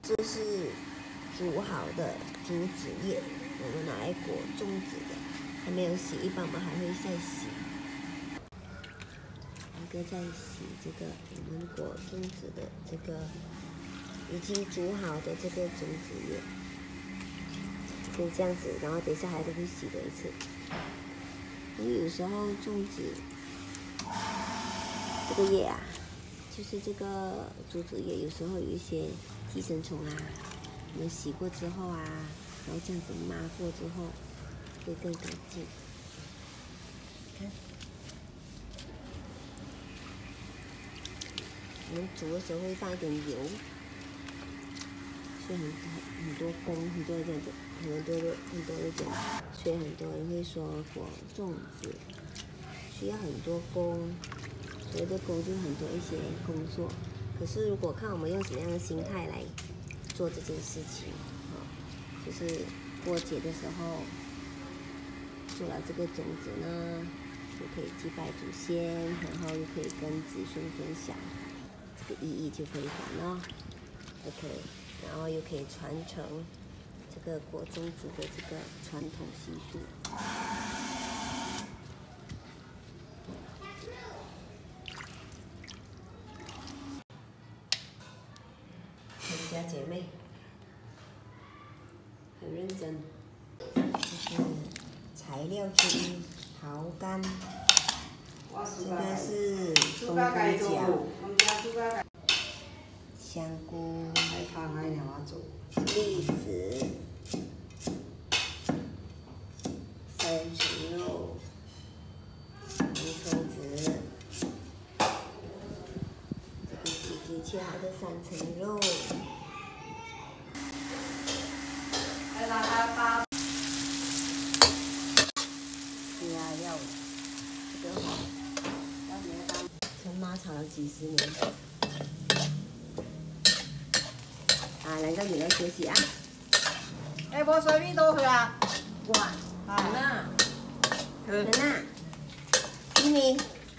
这是煮好的竹子叶，我们拿来裹粽子的，还没有洗，一般我们还会再洗。一个在洗这个我们裹粽子的这个已经煮好的这个粽子叶，可以这样子，然后等一下还得会洗多一次。因为有时候粽子这个叶啊，就是这个竹子叶，有时候有一些寄生虫啊，我们洗过之后啊，然后这样子抹过之后，会更干净。看，我们煮的时候会放一点油，所以很多工，很多人这样子，很多人讲，所以很多人会说裹粽子需要很多工，所谓的工就是很多一些工作。可是如果看我们用什么样的心态来做这件事情，就是过节的时候做了这个粽子呢，就可以祭拜祖先，然后又可以跟子孙分享，这个意义就非凡了。OK， 然后又可以传承这个裹粽子的这个传统习俗。家姐妹很认真，这是材料之一，桃干，这个是冬菇饺，香菇，栗子，三层肉，红葱子，这个已经切好的三层肉。是啊，要这个陈妈炒了几十年。两个女儿学习啊。 无水米倒去啊。 我，能啊，能啊，咪咪。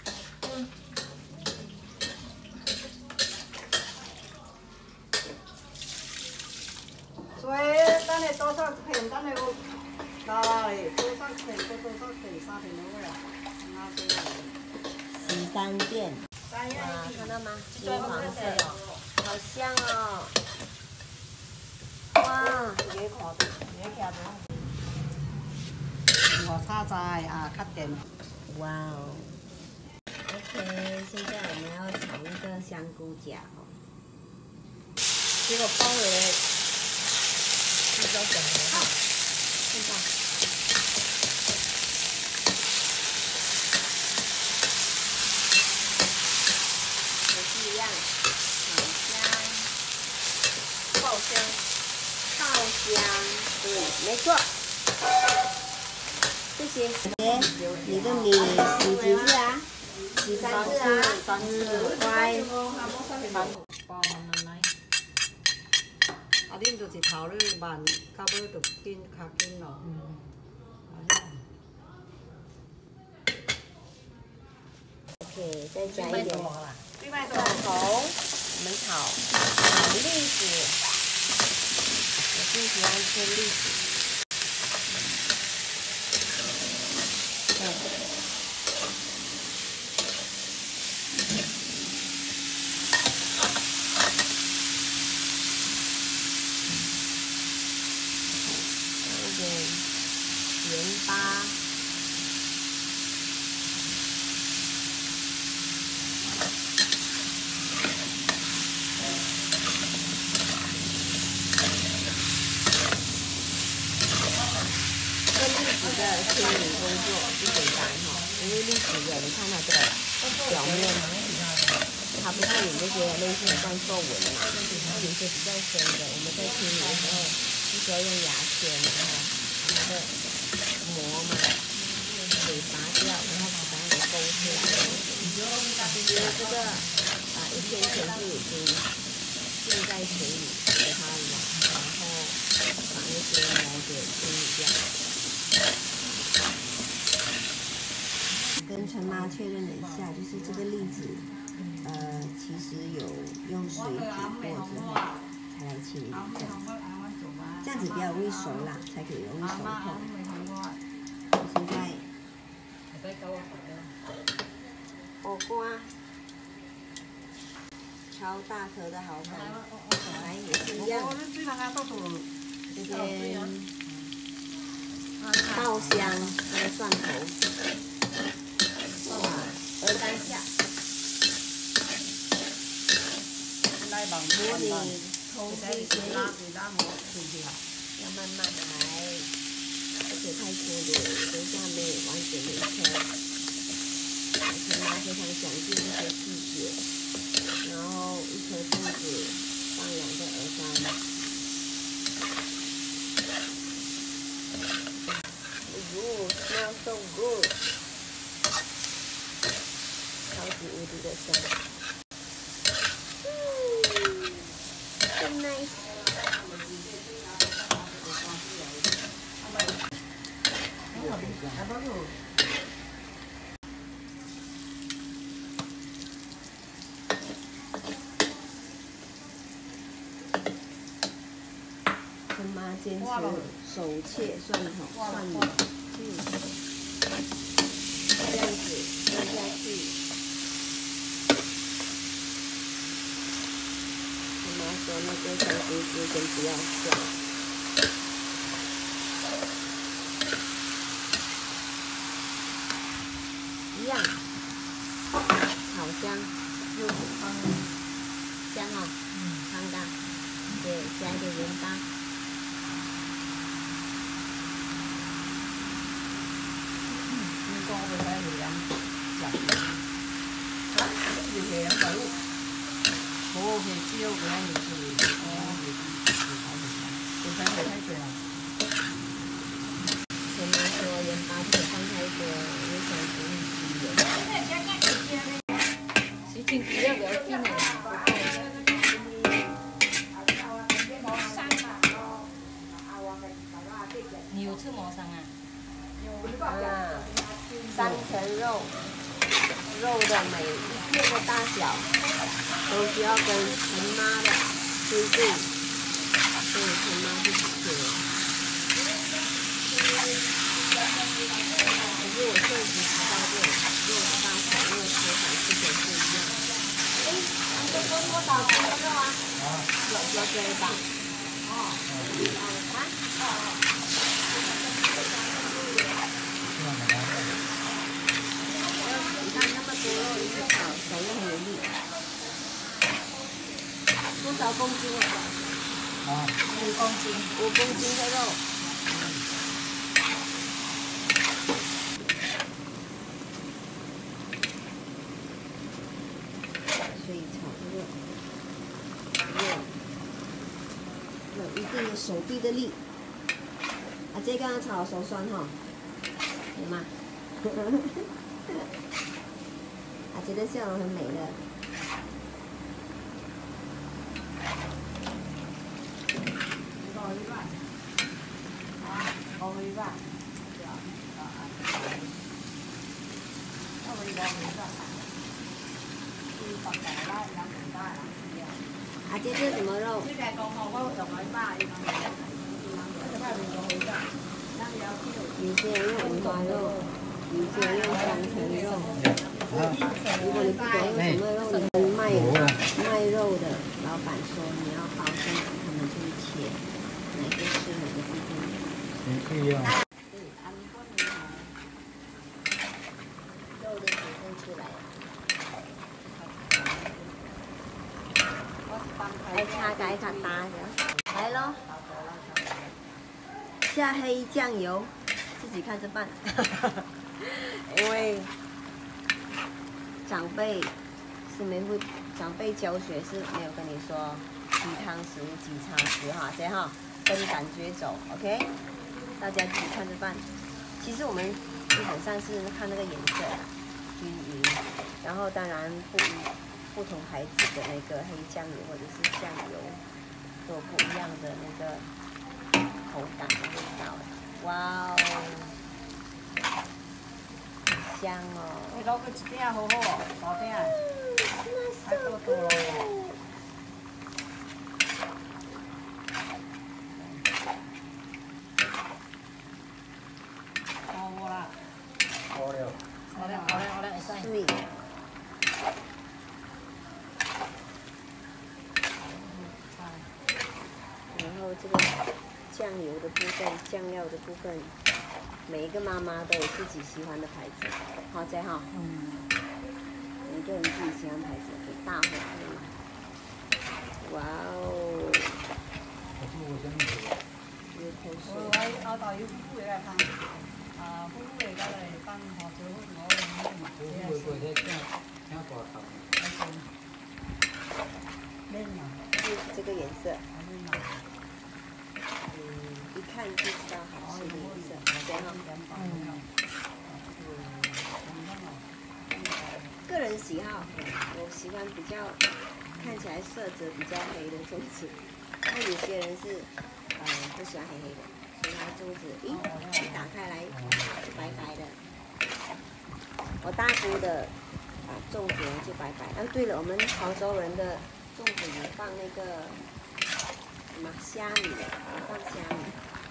水等下多少片，等下有拉嘞，多少片，多少片，3片就好啦。 13遍。哇，看到吗？金黄色，好香哦！哇！ 我炒菜啊，较甜。 哇哦 ！OK， 现在我们要炒一个香菇饺哦。 这个包回来， 这个怎么好？现在。也是一样，炒香，爆香，爆香，对，没错。谢谢。你的米洗几次啊？洗3次啊？ 3次。 乖。 啊，恁就是头咧慢，到尾就紧较紧咯。 OK， 再加一点豆红，我们炒栗子，我最喜欢吃栗子。一点盐巴。的清理工作不简单哈，因为栗子的，你看它这个表面，它不是有这些类似很像皱纹嘛，然后有些比较深的，我们在清理的时候，必须要用牙签，然后把它的膜嘛给拔掉，然后把它给勾出来。其实这个1天前就已经浸在水里给它软，然后把那些膜给清理掉。跟陈妈确认了一下，就是这个栗子，其实有用水煮过之后才才来切一点这样，这样子比较容易熟啦，才可以容易熟透。我现在火瓜，超大颗的好粉，来也是一样，这边爆香那个蒜头，鹅肝下。 模拟投币协议，要慢慢来，而且太粗鲁，等下没有完全没切。陈妈非常讲究这些细节，然后一颗粽子放2个鹅肝。哎呦 ，smell so good， 超级无敌的香。 So nice。陈妈坚持手切蒜头、蒜苗，这样子放下去。 妈说那个香菇丝先不要下，一样，好香，又香香哦，香的，对，加一点盐巴。 你讲我来咸食，啊，这是咸食物。 无很少，不然很多。哦，太水了。 前面说盐巴不可放太多，因为香菇很咸。事情不要紧的啦。 你有吃毛桑啊？ 啊，3层肉，肉的每一片的大小。 都需要跟陈妈的规定，所以陈妈自己切。可是我确实知道这种肉的大小、肉的切法是否不一样。哎，咱们多多少斤的肉啊？有这吧？哦。你看那么多肉一起炒，手又很有力。 多少公斤啊？5公斤，5公斤的肉。所以炒这个有一定的手臂的力。啊，这刚刚炒手酸哈，有吗？啊，觉得笑容很美的。 啊，这是什么肉？有些人用五花肉，有些人用3层肉。如果你不懂用什么肉，你跟卖肉的老板说你要包馅，他们就会切哪个适合的部分。 可以用。 肉的水分出来了。来擦改卡搭的，来咯。下黑酱油，自己看着办。因为长辈长辈教学是没有跟你说几汤匙几汤匙哈，这哈跟感觉走 ，OK？ 大家自己看着办。其实我们基本上是看那个颜色均匀，然后当然不同牌子的那个黑酱油或者是酱油都有不一样的那个口感的味道。哇哦，香哦！ 你攞佢一鼎好好哦，大鼎，太多多咯。 后这个酱油的部分、酱料的部分，每一个妈妈都有自己喜欢的牌子，好在哈，每个人自己喜欢牌子，给大伙可以买。哇哦！流口水。 我到有夫婦嚟烹，夫婦嚟家嚟烹河椒粉，我嫩啊， 就是这个颜色，一看就知道好吃的颜色，对哈。个人喜好，我喜欢比较看起来色泽比较黑的粽子，那有些人是不喜欢黑黑的，所以它粽子一打开来就白白的。我大姑的粽子就白白。对了，我们潮州人的粽子有放那个什么虾米，有放虾米，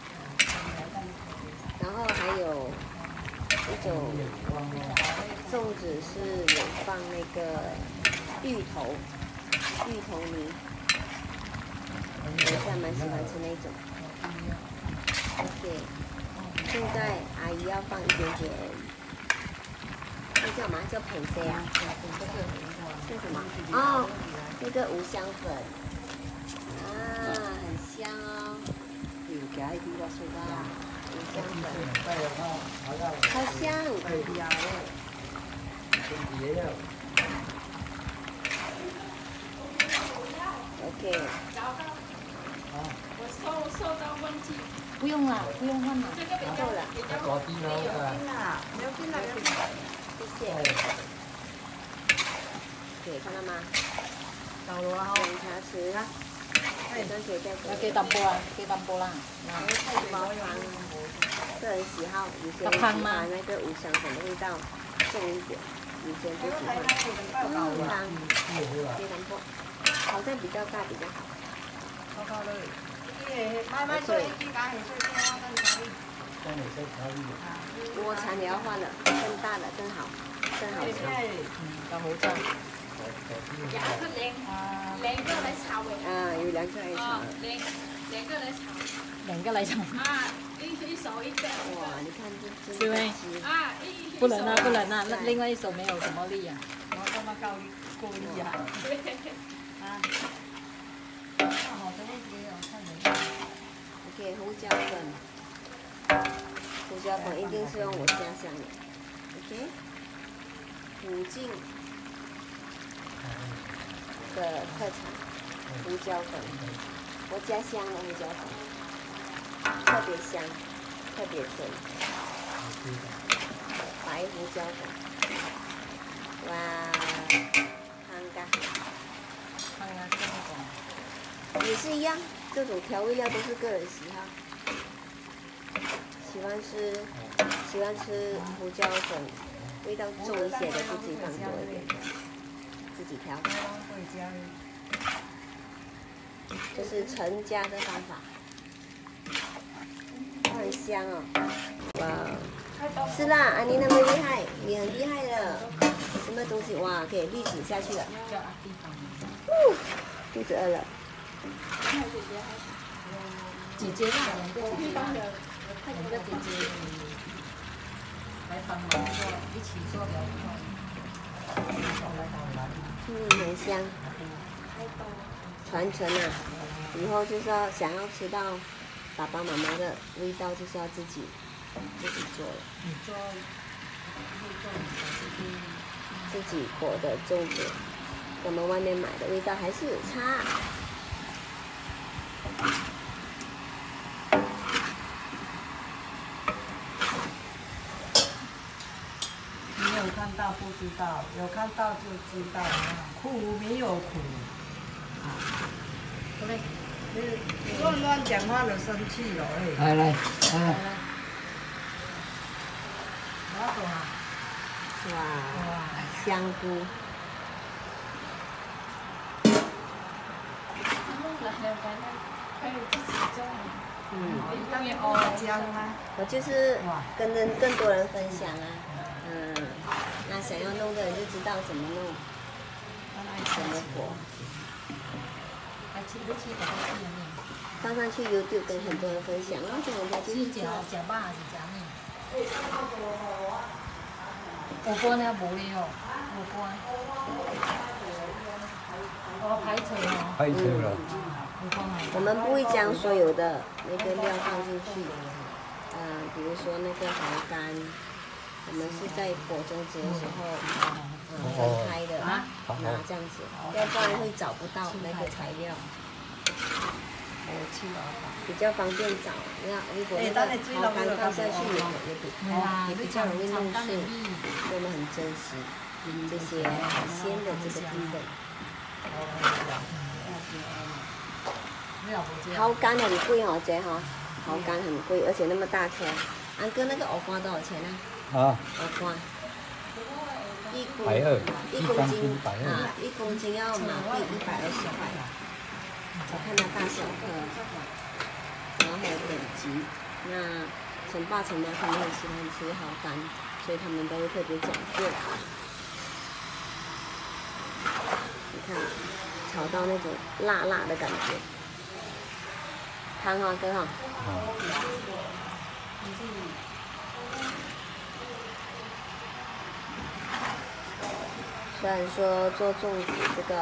然后还有一种粽子是有放那个芋头泥，我还蛮喜欢吃那种。OK， 现在阿姨要放一点点，那叫什么？叫培塞啊？是什么？哦，那个五香粉啊，很香哦。五香粉，好香。OK。 我收到问题。 不用了，不用换了。 够了。 没有冰了， 谢谢。对，看到吗？ 到了啊！ 检查匙，跟水再要给淡薄啊，给淡薄啦。 太薄糖，个人喜好，有些人喜欢那个五香粉的味道重一点，有些人不喜欢。糖，给淡薄，好像比较大比较好。锅铲也要换了，更大的更好，更好吃。 有好炸。 有两个来炒的。 有两个来炒。 两个来炒。 两个来炒。 一手一个。 哇，你看这是呗？不能啊，不能啊，那另外一手没有什么力啊。 我干嘛够力啊 ？OK， 胡椒粉，胡椒粉一定是用我家乡的。OK， 福晋的特产胡椒粉，我家乡的胡椒粉，特别香，特别纯，白胡椒粉，哇，香噶，也是一样，这种调味料都是个人喜好，喜欢吃胡椒粉，味道重一些的就自己放多一点，自己调。这是陈家的方法，很香哦，哇！是啦，你那么厉害，你很厉害的，什么东西哇？可以滤纸下去了，肚子饿了。 姐姐啦，两个姐姐啦，两个姐姐来帮忙做，一起做疗愈。 很香，传承啊！以后就是要想要吃到爸爸妈妈的味道，就是要自己做了。 你做， 自己裹的粽子，跟我们外面买的味道还是有差。 没有看到不知道，有看到就知道啊。苦没有苦， 好嘞， 乱讲话就生气了来来， 我懂啊。 哇，香菇。我就是跟更多人分享啊，那想要弄的人就知道怎么弄，怎么裹。 放上去 YouTube 跟很多人分享，然后跟人家就是吃肉是咩？五官呢无哩哦，五官。哦，排除哦。 排除了。 我们不会将所有的那个料放进去，比如说那个蚝干，我们是在裹粽子的时候，分开的拿这样子，要不然会找不到那个材料。比较方便找，如果那个蚝干放下去也比较容易弄碎，所以我们很珍惜这些海鲜的这个部分。蚝干很贵哦，姐哈，蚝干很贵，而且那么大颗。安哥，那个藕瓜多少钱呢？藕瓜1公斤1公斤要马币120块。我看它大小颗，然后还有等级。那陈爸陈妈他们很喜欢吃蚝干，所以他们都会特别讲究。你看，炒到那种辣辣的感觉。汤哈哥哈。虽然说做粽子这个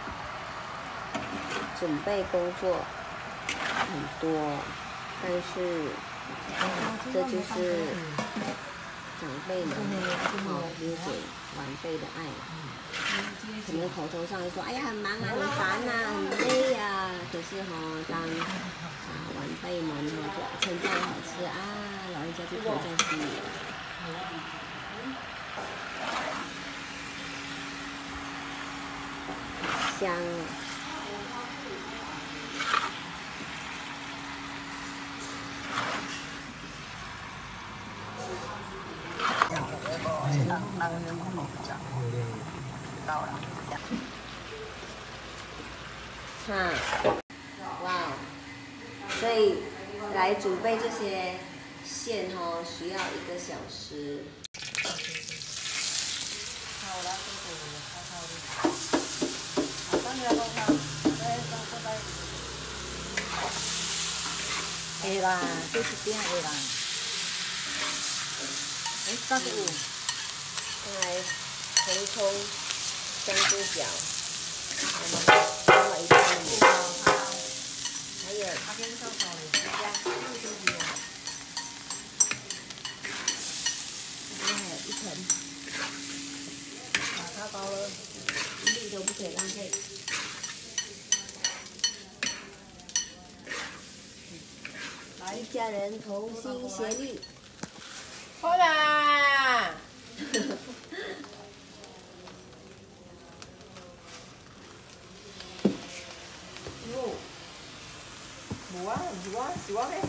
准备工作很多，但是这就是长辈们留给晚辈的爱。可能口头上说，哎呀，很忙啊，很烦啊，很累啊，可是当晚辈们就称赞好吃啊，老人家就口在心里了。香啊！哇，所以来准备这些馅需要1个小时。 会啦，这是点会啦。这个有。 再来红葱、香菇角，放了一半的还有这边还有1盆，太高了，1粒都不可以浪费。一家人同心协力。 好啦。无啊，是我咩？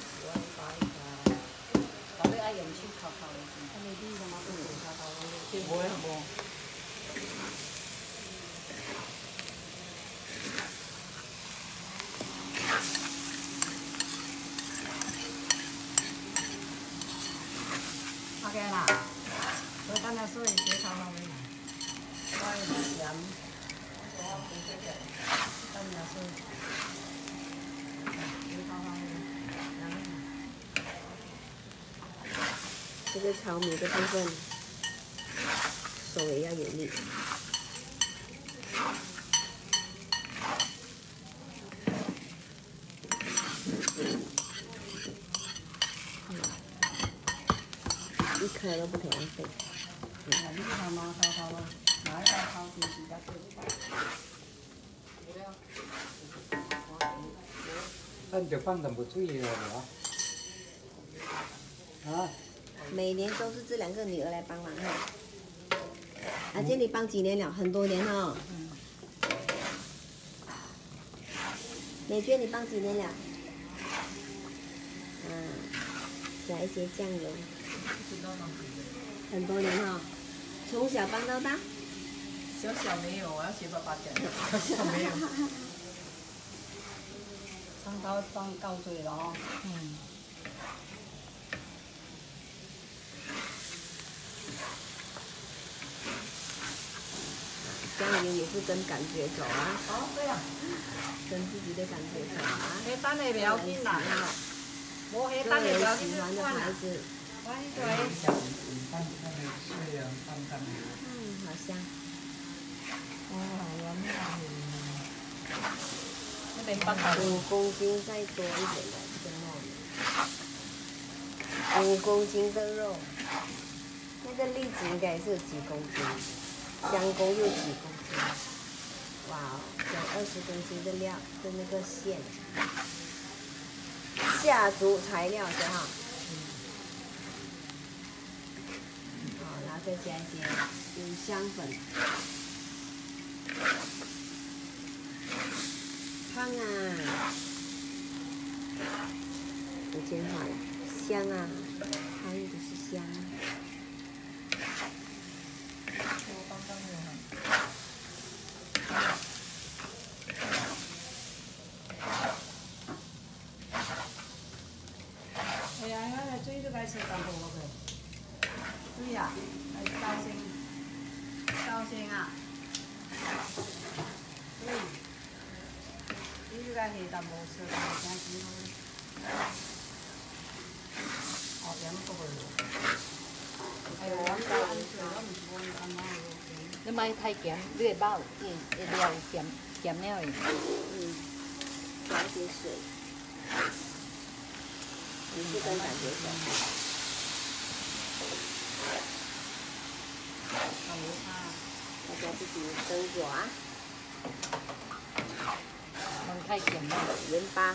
后尾爱用手烤烤的，看你你怎么不用烤烤的？这无的无。OK 啦，我等下所以洗头了没？我盐，等下所以。 这个炒米的部分，手也要有力。1颗都不可以浪费。 你看嘛，炒咯，拿一包炒电视家做。 咱就放淡薄水了啊！ 每年都是这2个女儿来帮忙哈。阿姐，你帮几年了？很多年了。美娟，你帮几年了？加一些酱油。很多年哈，从小帮到大。 小小没有，我要学爸爸讲。小小没有。 汤头放够多咯。 酱油也是跟感觉走啊， 哦，对啊， 跟自己的感觉走啊。 迄等的不要紧啦，无迄等的不要紧就算啦。我迄个， 好香。 哦，好完美。那边放好。 5公斤再多一点的这个肉，5公斤的肉，那个栗子应该也是有几公斤，香菇又几公斤，哇哦，有20公斤的料的那个馅，下足材料是哈，好，然后再加一些五香粉。 香啊，有煎好了，香啊，还有就是香。 哎呀，那水都该吃淡薄落去。水啊，来倒先啊。水。 你该下淡薄水，但是真几好。哦，盐搁袂落。哎呦，我唔是我阿妈个。 你莫太咸，你会饱，会料咸了的。 加一些水，也是跟感觉走。大家自己斟酌啊。 太咸了， 盐巴，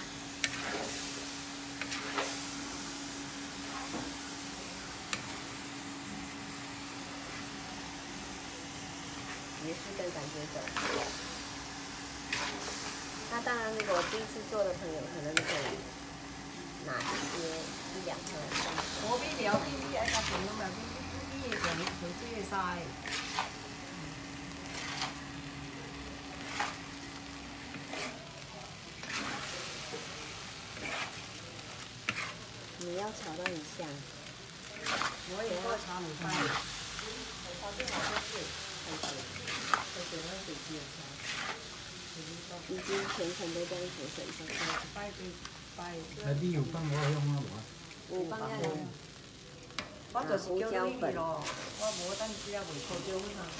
也是跟感觉走。那当然，如果第一次做的朋友，可能可以拿1-2颗上手。 我比了比爱较甜拢了，比会甜，会水会沙的。 你要炒到很香。 我也做炒米饭。 炒最好就是很甜，而且那水鸡也香。已经全程都这样子省上去。 那你有放我用啊无？ 有放下来。 我就是叫你去咯，我无等只啊袂靠中哈。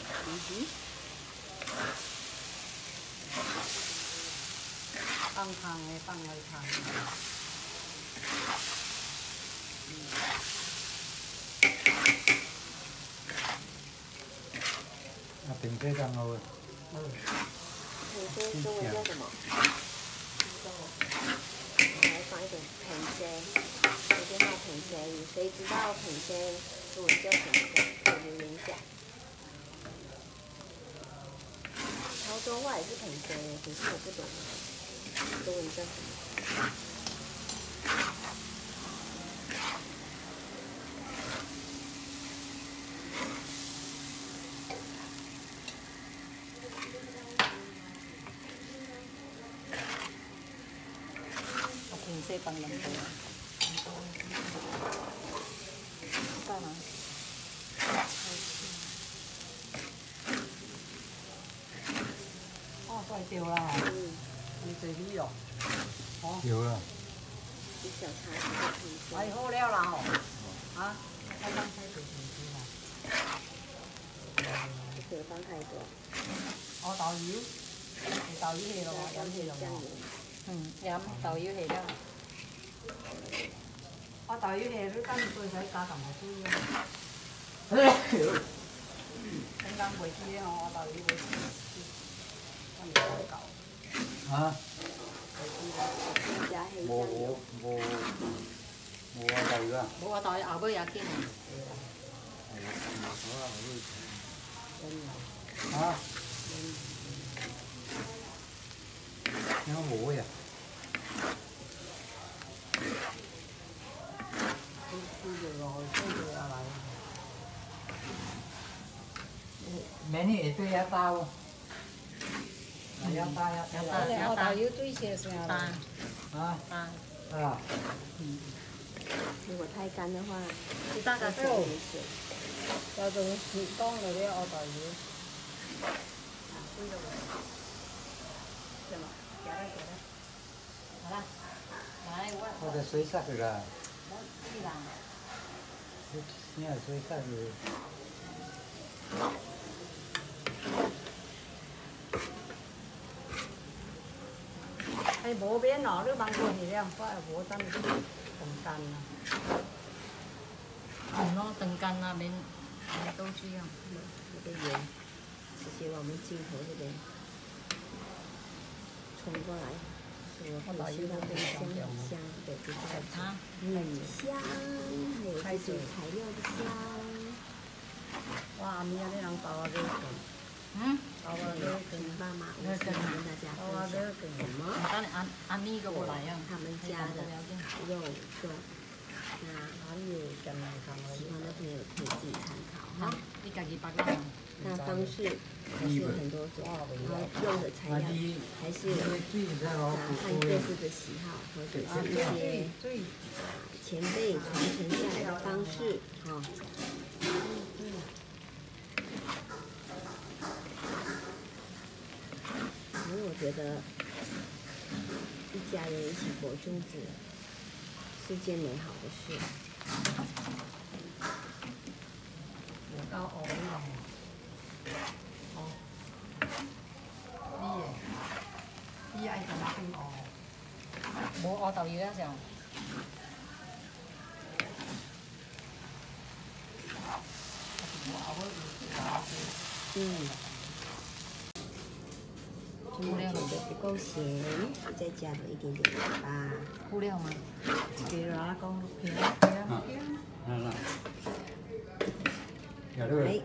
放汤的放来汤。 啊，平西当好啊。 平西中文叫什么？我来放一点平西，这边放平西，谁知道平西中文叫什么的？可以留言一下。潮州话也是平西，可是我不懂中文叫什么。 平时放两杯。干嘛？ 哦，快掉啦！你最味哦。哦。 有了。 一小茶匙的平西。 哎，好了啦吼。啊？我刚才就平西啦。 不可以放太多。 哦，豆油，豆油下咯，盐下咯。 盐豆油下了。 我豆油下，你等你再使加淡薄水啊。刚刚袂记咧吼，我豆油袂记，我唔够够。 啊？ 加黑酱无油。 无豆油啊？ 无我豆后尾也紧。 啊？应该无呀。明年会对一包。要大呀，要大。 我豆油对些啥啦？ 啊？啊。 如果太干的话， 大概加一点水。 就用水当了咧，我豆油。 水落来，对嘛？行了行了， 好啦，来我我的水杀去啦， 去啦。 你也水杀去。 哎，无免哦，你忙过去了，我也无等你冻干啦。 咯，等干那边都这样。 那个盐，直接往我们镜头这边冲过来，是我很喜欢的香香的这个它米香，还有这些材料的香。 哇，明仔日人包啊几份， 嗯， 包啊几份， 听爸妈无私跟大家包啊几分享份。 什么等安妮个过来呀。 他们家的肉粽，那哪里有咸来汤喜欢的朋友可以自己参考哈哈。， 你家己别啦。 那方式还是有很多种，然后用的材料还是看各自的喜好，或者是一些前辈传承下来的方式，哈。因为我觉得一家人一起过粽子是件美好的事。 有够黑咯。你爱干嘛变黑？ 无黑豆油啊上。 嗯。就觉得不够咸，再加入一点点盐巴。 敷料吗？ 给哪讲平啦。有这来个。，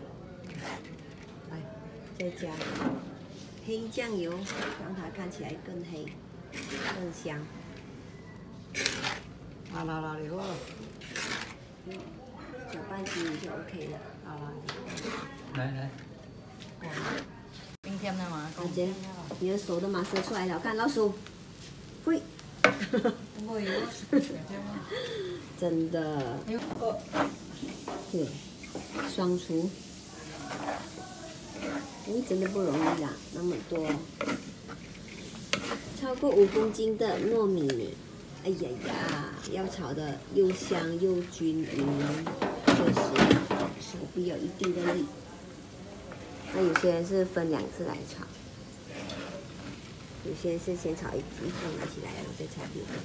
再加黑酱油，让它看起来更黑、更香。 啦，你好了， 搅拌均匀就 OK 了。 来， 冰甜的嘛。 大姐，你的手都马射出来了，看老鼠，会。真的。对，双厨。真的不容易啦，那么多，超过5公斤的糯米，哎呀呀，要炒的又香又均匀，确实手臂有一定的力。那有些人是分2次来炒，有些人是先炒一份拿起来，然后再炒别的。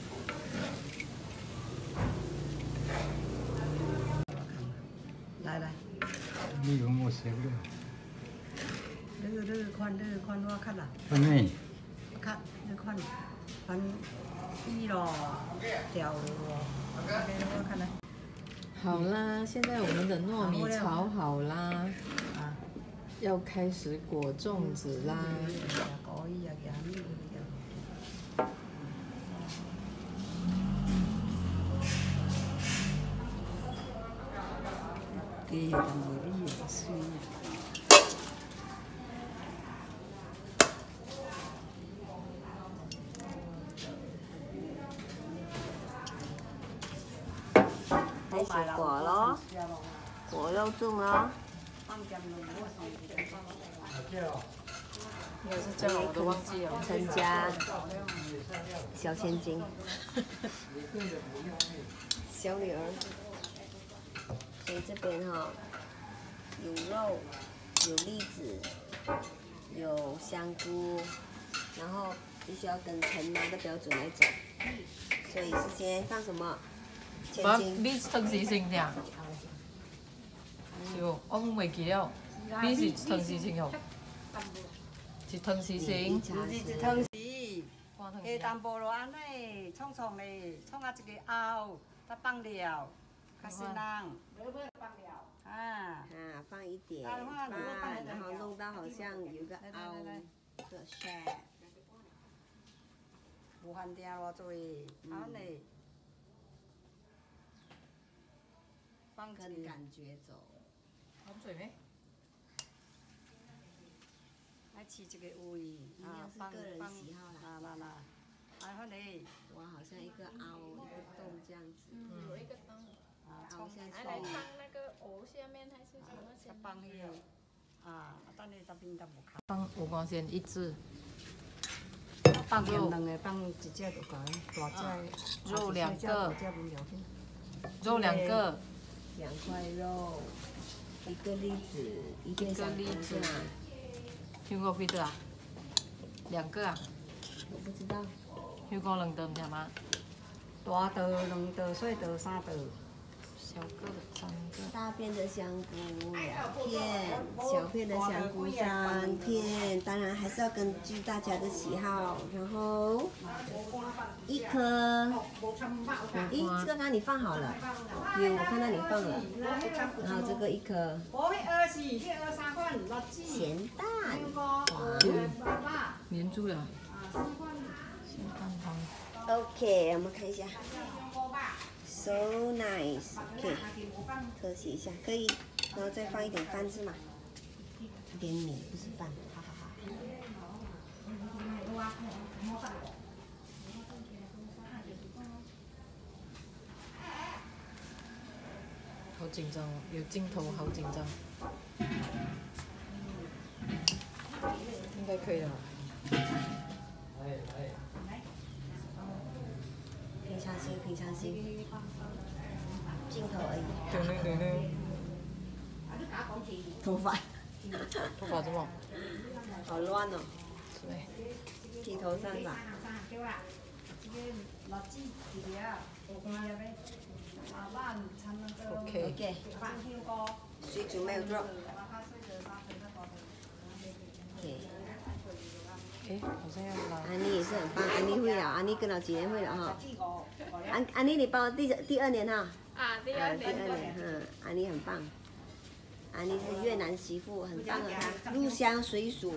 来， 你有冇食咧？ 你看我看啦， 咩？ 看你看，看一咯，掉咯，我看来。 好啦，现在我们的糯米炒好啦，要开始裹粽子啦。 可以啊，给他们的盐水啊。 开始裹咯，裹肉粽咯。 应该是这样，我都忘记了。 陈家小千金，小女儿。所以这边哈，有肉，有栗子，有香菇，然后必须要跟陈妈的标准来走。所以是先放什么？千金。 你唐氏姓定？是哦，我袂记了。你是唐氏姓哦？是唐氏姓。 汤匙，下淡薄落安尼，创嘞，创啊一个凹，再放料，较新人。啊， 放一点饭，然后弄到好像有个凹的 shape。 无饭店偌多，安尼。放跟感觉走。 好水没？ 来吃这个味， 放个人喜好啦。 啦，安尼。 哇，好像一个凹一个洞这样子。 有一个灯。 凹下去。 来放那个藕下面还是什么？ 放迄个啊，等你这边都无卡。 放五光鲜一只， 放两个，放一只就够了，大只。 肉2个， 这不了紧。 肉2个 2块肉，1个栗子，1片香菇是吗？ 香菇几多啊？2个啊？ 我不知道。 香菇2袋是吗？ 大袋2袋，小袋3袋。 小个的3个。 大片的香菇2片，小片的香菇3片，当然还是要根据大家的喜好。然后1颗，咦，这个刚刚你放好了，有我看到你放了。然后这个1颗咸蛋，哇， 粘住了。咸蛋黄。 OK， 我们看一下。So nice， OK， 特写一下，可以，然后再放一点饭是吗？一点米不是饭，哈哈哈。 好紧张哦，有镜头，好紧张。应该可以了。 平常心，平常心，镜头而已。 对对对对。 头发， 头发怎么？ 好乱哦。 对。 剃头上吧。 OK。 OK。水煮没有肉。OK。 哎，好像要拉。 安妮也是很棒，安妮会了，安妮跟了几年会了哈。安妮，你报第2年哈。 啊，第2 第2年，安妮很棒。安妮是越南媳妇，很棒的她，入乡随俗。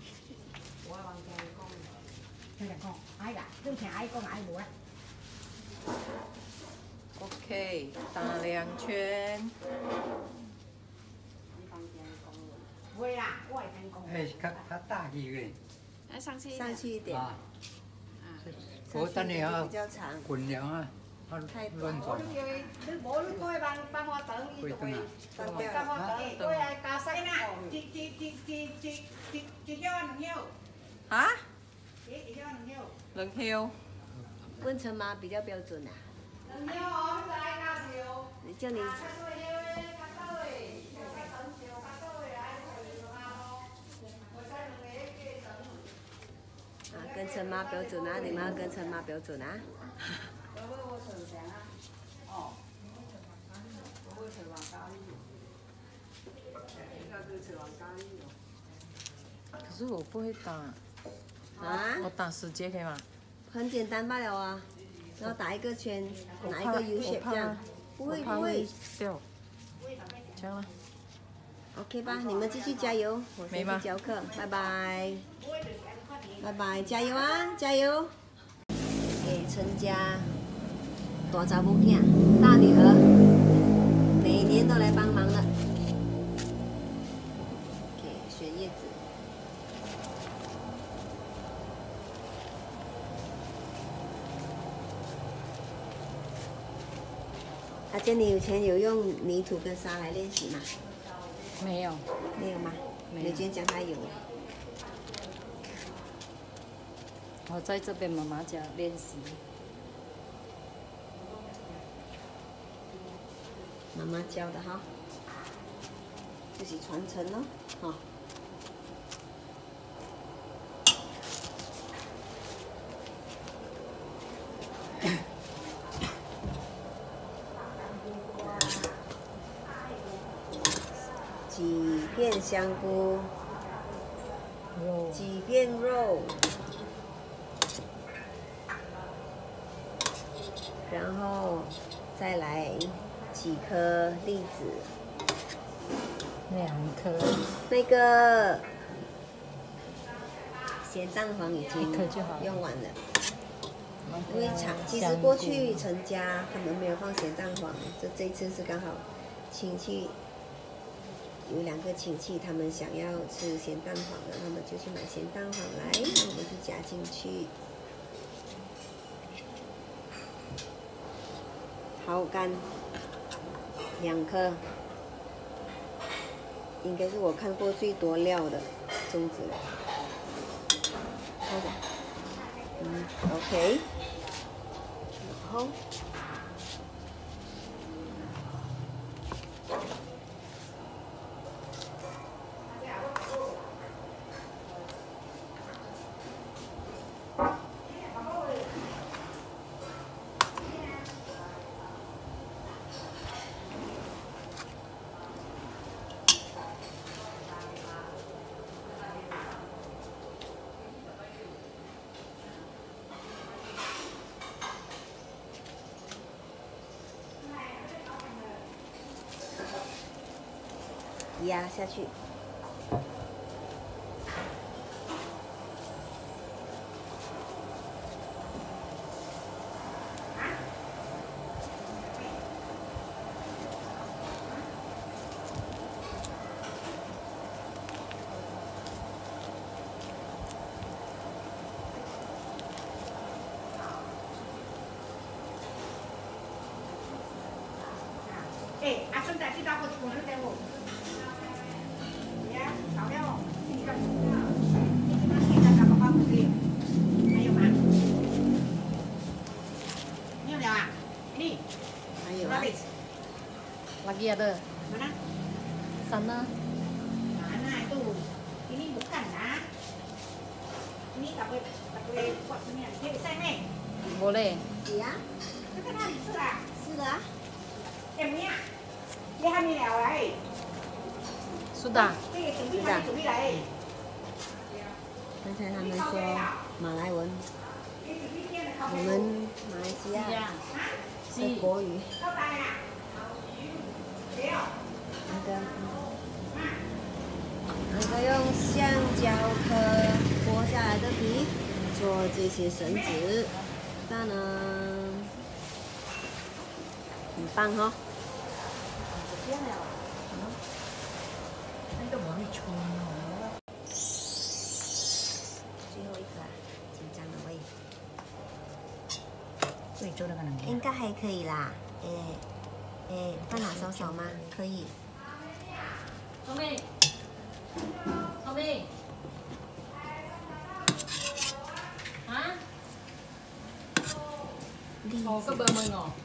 OK， 打2圈。 哎，较大几个。 来上去。 上去一点。 啊。我等你啊， 比较长。 滚凉啊， 太乱走。 啊？2條。 问陈妈比较标准啊。叫你。啊，跟陈妈标准啊！你们要跟陈妈标准啊！ 可是我不会打。 啊？ 我打10节可以吗？ 很简单罢了啊，然后打一个圈，拿一个 U shape 这样，不会不会掉。这样了。 OK 吧，你们继续加油，我先去教课，拜拜。拜拜，加油啊，加油！给陈家大查某囝、大女儿，每年都来帮忙了。给选叶子。阿珍，你以前有用泥土跟沙来练习吗？ 没有。 没有吗？美娟讲她有。 我在这边妈妈家练习。 妈妈教的哈，自己传承咯，哈。几片香菇，几片肉，然后再来几颗栗子 2颗。 那个咸蛋黄已经用完了，因为其实过去陈家他们没有放咸蛋黄，这次是刚好亲戚。有2个亲戚，他们想要吃咸蛋黄的，他们就去买咸蛋黄来，我们就加进去。蚝干2颗， 应该是我看过最多料的粽子了。看着，OK， 然后。压下去。 哎，阿孙仔，去打火锅给我。老廖，你看，你今天给大家包不对，还有吗？没有了啊？你？ 还有啊。 Lagi ada. Mana? Sana. Mana itu? Ini bukan lah. Ini tak boleh buat ni. Dia bisa ni. Boleh. Iya. Itu kan hari是啊。 是的。 怎么样？你还没了来 ？Sudah. 这个准备还没准备来。 刚才他们说马来文，我们马来西亚是国语。那个用橡胶壳剥下来的皮做这些绳子，当然很棒哈、哦。 那个往里冲哦。 最后一个啊，紧张的喂。 贵州那个能应该还可以啦，放哪少少吗？可以。 聪明，聪明，啊？ 哦，个白门哦。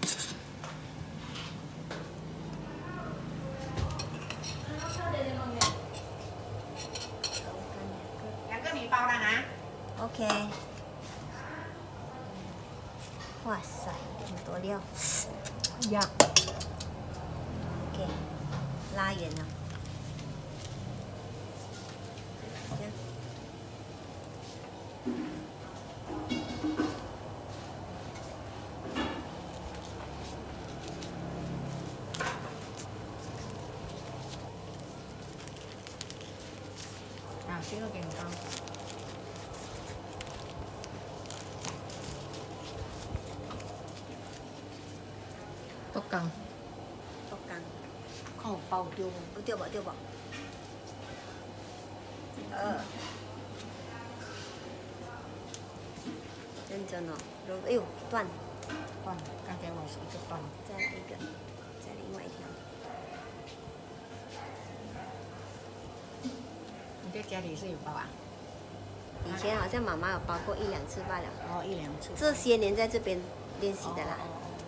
OK， 哇塞，很多料呀。 OK， 拉圆了，这样。 啊，这个给你当。 Tốt cần. Tốt cần. Không bao tiêu. Tiêu bỏ. Chân chân哦，揉哎呦断。 断，刚才我是一个断。 再来一个，再另外一条。 你在家里是有包啊？ 以前好像妈妈有包过1、2次罢了。 哦，1、2次。 这些年在这边练习的啦。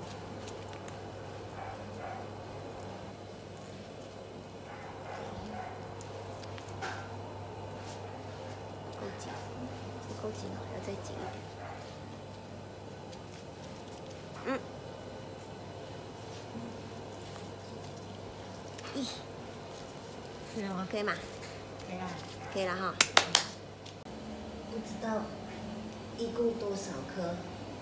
够紧，不够紧哦，要再紧一点。可以吗？ 可以啦。 可以了哈。不知道一共多少颗？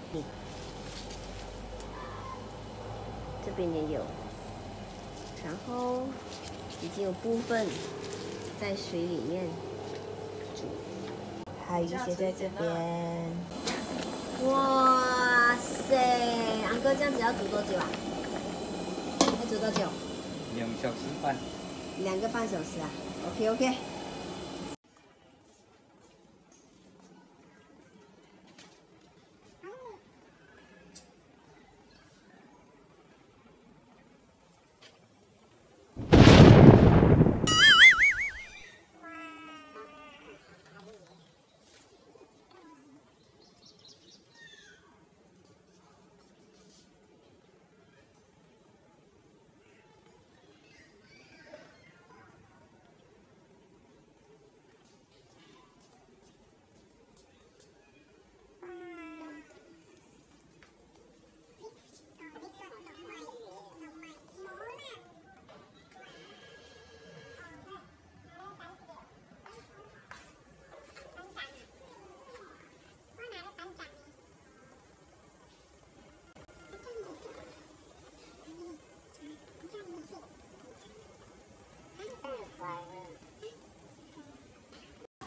这边也有，然后已经有部分在水里面煮，还有一些在这边。哇塞，昂哥这样子要煮多久啊？要煮多久 ？2小时半。 2个半小时啊 ？OK。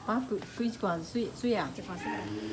啊，几罐水啊？ 一罐水。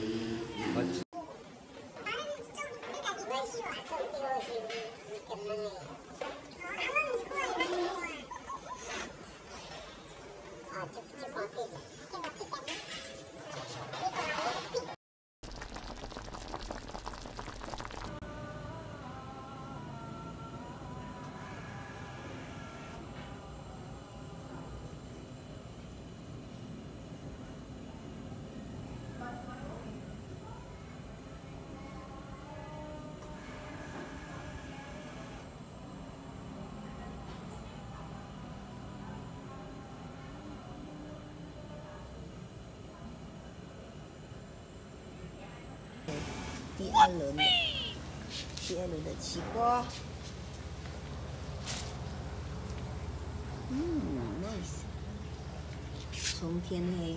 第二轮的起锅。nice。从天黑，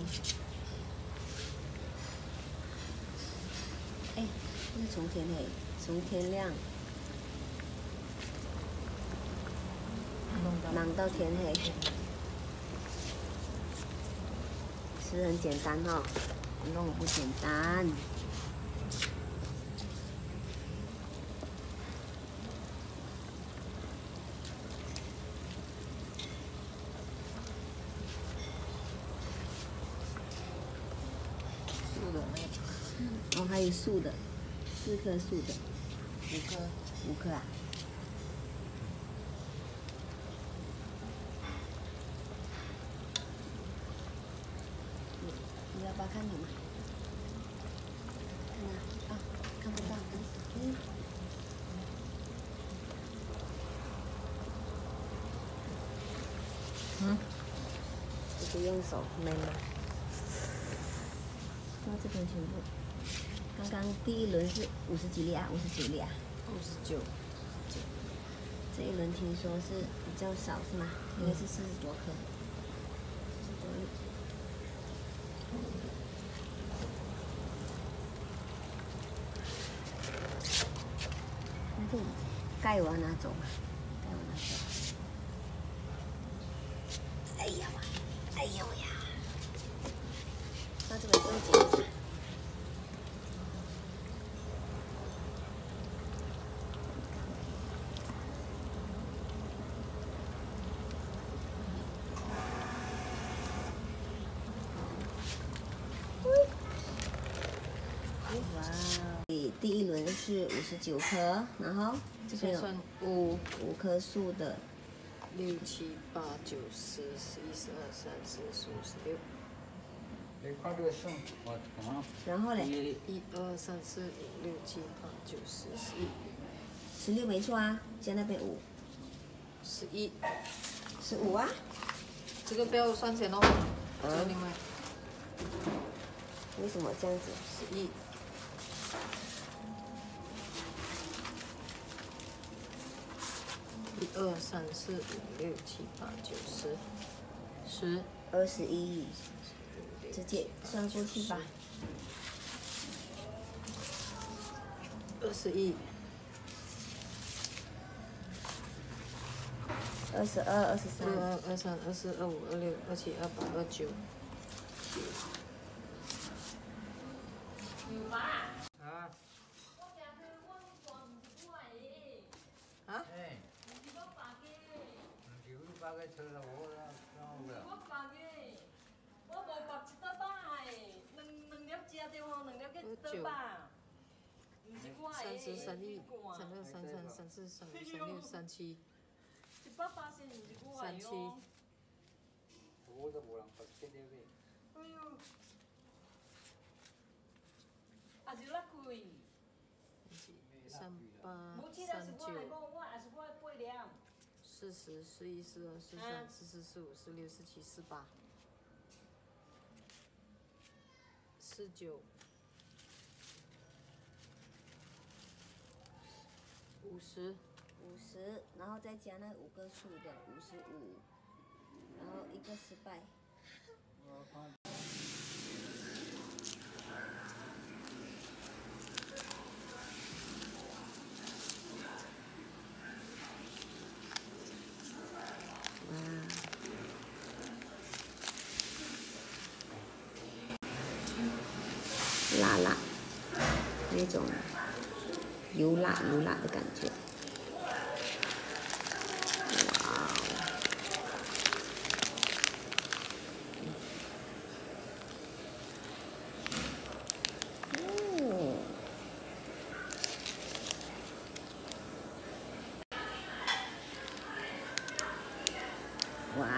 哎，不是从天黑，从天亮，忙到天黑，是很简单哦，弄不简单。哦，还有素的，4颗素的，5颗啊。你要不要看有吗？看啊，看不到，这个用手闷了。那这边全部。刚刚第一轮是50几粒啊，59粒啊 59。 这一轮听说是比较少是吗？应该是40多颗。那个盖我要拿走嘛，盖我拿走。哎呀哇，哎呦呀！那这个不用剪。哇，第一轮是59颗，然后这边有5颗素的 ，6、7、8、9、10、11、12、13、14、15、16。 你看这个剩我干嘛？ 然后嘞 1、2、3、4、5、6、7、8、9、10、 ，16没错啊，加那边5， 11。 15啊。 这个不要算钱哦，这个另外。 为什么这样子 ？11。1、2、3、4、5、6、7、8、9、10、 10、21，直接算过去吧。 21。 22、23。 22、23、24、25、26、27、28、29。 啊？ 啊？ 哎。唔是把个车了，我我放嘅，我无白一道把诶，2粒食着吼，2粒去倒吧。唔是我 30、 诶。 31、32、33、34、35、36、37。 180唔是我诶哦。 我都无人发这个呗。 哎呦！啊就拉开。 38、 无切了是我诶 39。 我也是我诶8粒。 40、41、42、43、44、45、46、47、48、49、50， 然后再加那5个素的55，然后1个失败。哇！ 那种油辣的感觉。哇哦！哇！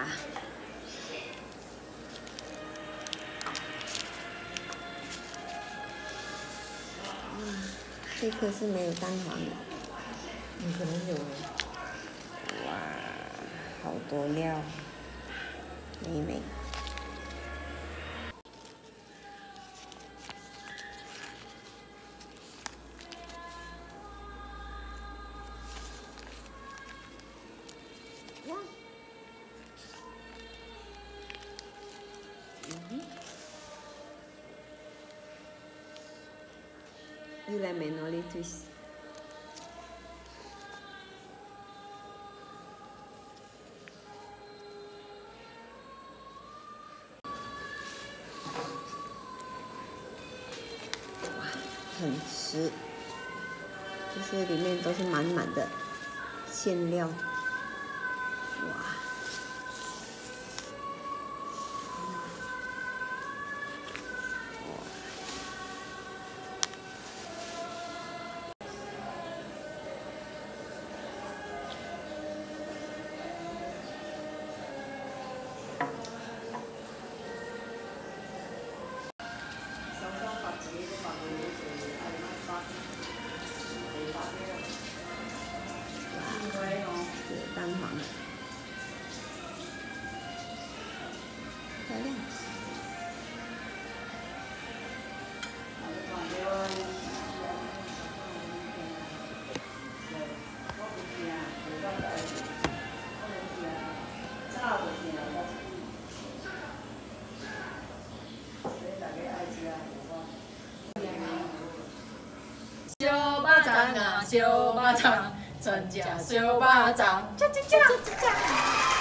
这颗是没有蛋黄的。 可能有。 哇，好多料，美。哇！又来美诺里 twist。很实，就是里面都是满满的馅料，哇！有蛋黄，漂亮。 小巴掌啊，小巴掌，真假小巴掌，喳喳喳喳喳。